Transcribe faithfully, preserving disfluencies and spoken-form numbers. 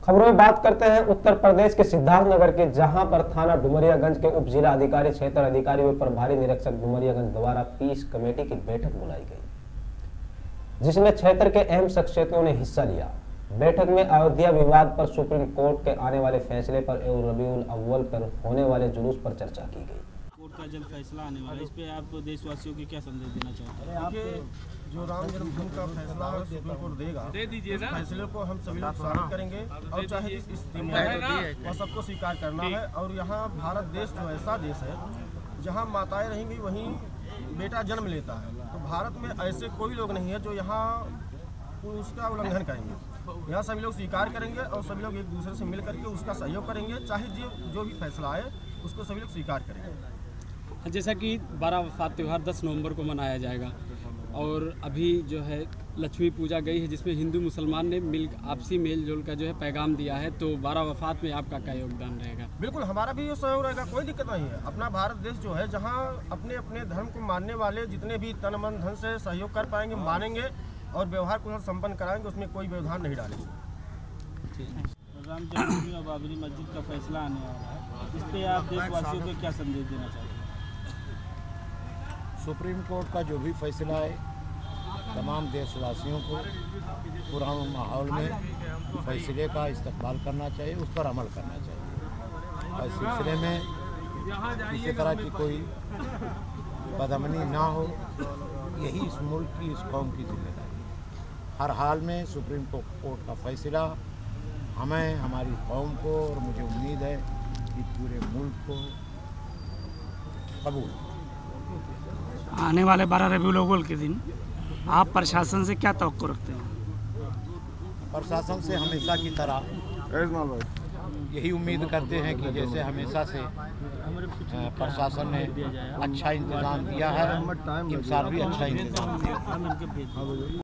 खबरों में बात करते हैं उत्तर प्रदेश के सिद्धार्थनगर के, जहां पर थाना डुमरियागंज के उप जिला अधिकारी, क्षेत्र अधिकारी व प्रभारी निरीक्षक डुमरियागंज द्वारा पीस कमेटी की बैठक बुलाई गई, जिसमें क्षेत्र के अहम शख्सियतों ने हिस्सा लिया। बैठक में अयोध्या विवाद पर सुप्रीम कोर्ट के आने वाले फैसले पर एवं रबीउल अव्वल पर होने वाले जुलूस पर चर्चा की गई। कोर्ट का जल्द फैसला आने वाला है, इस पे आप देशवासियों को क्या संदेश देना चाहते हैं? देखिए, जो राम जन्मभूमि का फैसला सुप्रीम कोर्ट देगा, दे दीजिए उस फैसले को हम सभी लोग स्वागत करेंगे और चाहे जिस स्थिति में वह सबको स्वीकार करना है। और यहाँ भारत देश जो ऐसा देश है जहाँ माताएं रहेंगी वहीं बेटा जन्म लेता है, तो भारत में ऐसे कोई लोग नहीं है जो यहाँ उसका उल्लंघन करेंगे। यहाँ सभी लोग स्वीकार करेंगे और सभी लोग एक दूसरे से मिल करके उसका सहयोग करेंगे, चाहे जो जो भी फैसला आए उसको सभी लोग स्वीकार करेंगे। जैसा कि बारह वफात त्यौहार दस नवंबर को मनाया जाएगा और अभी जो है लक्ष्मी पूजा गई है, जिसमें हिंदू मुसलमान ने मिल आपसी मेल जोल का जो है पैगाम दिया है, तो बारह वफात में आपका क्या योगदान रहेगा? बिल्कुल, हमारा भी ये सहयोग रहेगा, कोई दिक्कत नहीं है। अपना भारत देश जो है जहाँ अपने अपने धर्म को मानने वाले जितने भी तन मन धन से सहयोग कर पाएंगे, मानेंगे और व्यवहार को संपन्न कराएंगे, उसमें कोई व्यवधान नहीं डालेंगे। राम जन्मभूमि और बाबरी मस्जिद का फैसला आने वाला है, इस पे आप देशवासियों को क्या संदेश देना चाहते हैं? सुप्रीम कोर्ट का जो भी फैसला है, तमाम देशवासियों को पुराने माहौल में फैसले का इस्तकबाल करना चाहिए, उस पर अमल करना चाहिए। और इस सिलसिले में किसी तरह की कोई बदअमनी ना हो, यही इस मुल्क की, इस कौम की जिम्मेदारी है। हर हाल में सुप्रीम कोर्ट का फैसला हमें, हमारी कौम को और मुझे उम्मीद है कि पूरे मुल्क को कबूल। आने वाले बारह रबीउल अव्वल के दिन आप प्रशासन से क्या तवक्को रखते हैं? प्रशासन से हमेशा की तरह यही उम्मीद करते हैं कि जैसे हमेशा से प्रशासन ने अच्छा इंतज़ाम दिया है, इस साल भी अच्छा इंतज़ाम दिया।